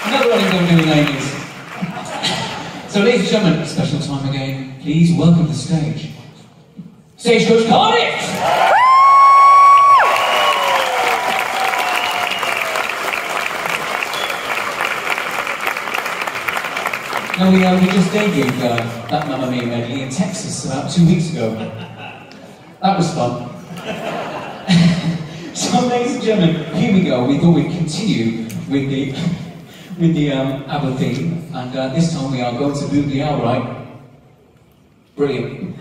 Another one I'm doing, ladies. So, ladies and gentlemen, special time again. Please welcome to the stage, Stagecoach Cardiff! Now, we just debuted that Mamma Mia medley in Texas about 2 weeks ago. That was fun. So, ladies and gentlemen, here we go. We thought we'd continue with the ABBA theme, and this time we are going to boogie out, right? Brilliant.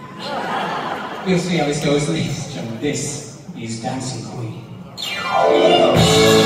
We'll see how this goes, ladies and gentlemen. This is Dancing Queen.